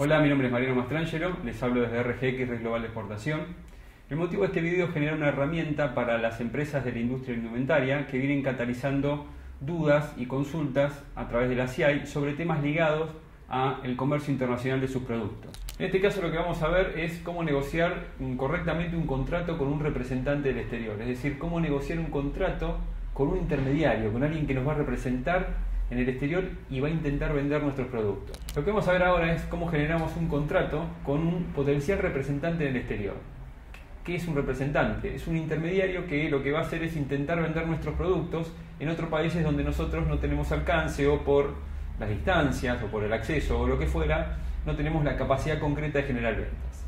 Hola, mi nombre es Mariano Mastrangelo, les hablo desde RGX, Red Global de Exportación. El motivo de este video es generar una herramienta para las empresas de la industria indumentaria que vienen catalizando dudas y consultas a través de la CIAI sobre temas ligados al comercio internacional de sus productos. En este caso lo que vamos a ver es cómo negociar correctamente un contrato con un representante del exterior, es decir, cómo negociar un contrato con un intermediario, con alguien que nos va a representar en el exterior y va a intentar vender nuestros productos. Lo que vamos a ver ahora es cómo generamos un contrato con un potencial representante en el exterior. ¿Qué es un representante? Es un intermediario que lo que va a hacer es intentar vender nuestros productos en otros países donde nosotros no tenemos alcance, o por las distancias o por el acceso o lo que fuera, no tenemos la capacidad concreta de generar ventas.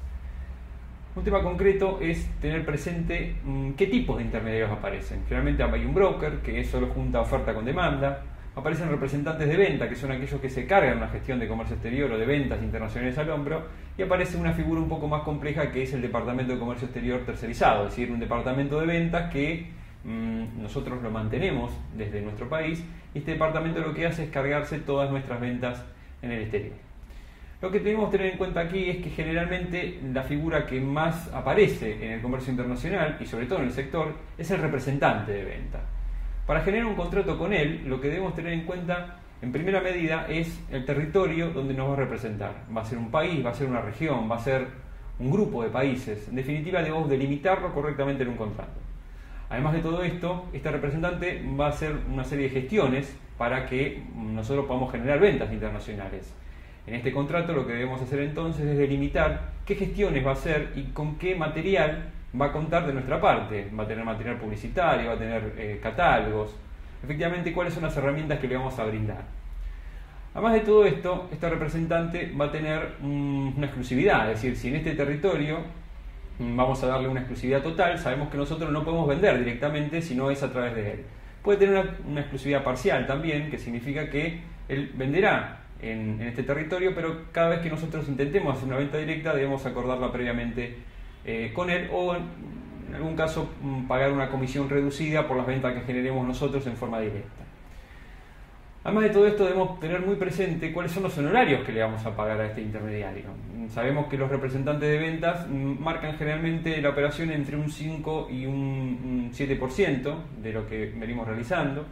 Un tema concreto es tener presente qué tipos de intermediarios aparecen. Generalmente hay un broker que solo junta oferta con demanda. Aparecen representantes de venta, que son aquellos que se cargan la gestión de comercio exterior o de ventas internacionales al hombro, y aparece una figura un poco más compleja que es el departamento de comercio exterior tercerizado, es decir, un departamento de ventas que nosotros lo mantenemos desde nuestro país, y este departamento lo que hace es cargarse todas nuestras ventas en el exterior. Lo que tenemos que tener en cuenta aquí es que generalmente la figura que más aparece en el comercio internacional, y sobre todo en el sector, es el representante de venta. Para generar un contrato con él, lo que debemos tener en cuenta, en primera medida, es el territorio donde nos va a representar. Va a ser un país, va a ser una región, va a ser un grupo de países. En definitiva, debemos delimitarlo correctamente en un contrato. Además de todo esto, este representante va a hacer una serie de gestiones para que nosotros podamos generar ventas internacionales. En este contrato lo que debemos hacer entonces es delimitar qué gestiones va a hacer y con qué material va a contar de nuestra parte. Va a tener material publicitario, va a tener catálogos, efectivamente cuáles son las herramientas que le vamos a brindar. Además de todo esto, este representante va a tener una exclusividad, es decir, si en este territorio vamos a darle una exclusividad total, sabemos que nosotros no podemos vender directamente si no es a través de él. Puede tener una exclusividad parcial también, que significa que él venderá en este territorio, pero cada vez que nosotros intentemos hacer una venta directa debemos acordarla previamente con él, o en algún caso pagar una comisión reducida por las ventas que generemos nosotros en forma directa. Además de todo esto, debemos tener muy presente cuáles son los honorarios que le vamos a pagar a este intermediario. Sabemos que los representantes de ventas marcan generalmente la operación entre un 5 y un 7% de lo que venimos realizando.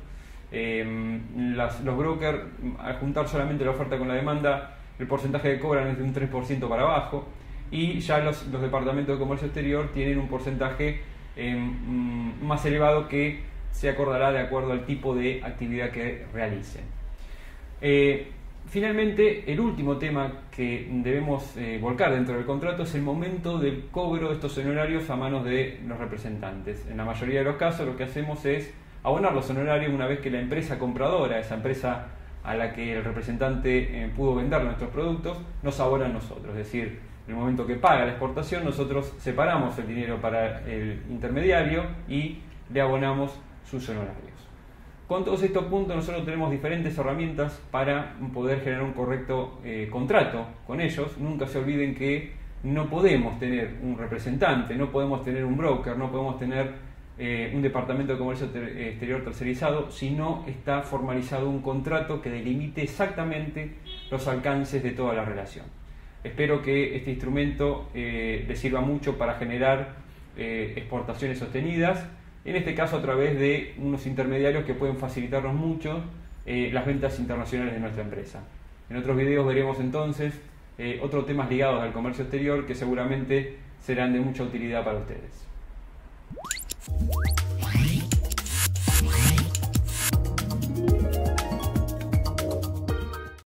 Los brokers, al juntar solamente la oferta con la demanda, el porcentaje que cobran es de un 3% para abajo. Y ya los departamentos de comercio exterior tienen un porcentaje más elevado que se acordará de acuerdo al tipo de actividad que realicen. Finalmente, el último tema que debemos volcar dentro del contrato es el momento del cobro de estos honorarios a manos de los representantes. En la mayoría de los casos lo que hacemos es abonar los honorarios una vez que la empresa compradora, esa empresa a la que el representante pudo vender nuestros productos, nos abona a nosotros, es decir, en el momento que paga la exportación, nosotros separamos el dinero para el intermediario y le abonamos sus honorarios. Con todos estos puntos, nosotros tenemos diferentes herramientas para poder generar un correcto contrato con ellos. Nunca se olviden que no podemos tener un representante, no podemos tener un broker, no podemos tener un departamento de comercio exterior tercerizado si no está formalizado un contrato que delimite exactamente los alcances de toda la relación. Espero que este instrumento les sirva mucho para generar exportaciones sostenidas, en este caso a través de unos intermediarios que pueden facilitarnos mucho las ventas internacionales de nuestra empresa. En otros videos veremos entonces otros temas ligados al comercio exterior que seguramente serán de mucha utilidad para ustedes.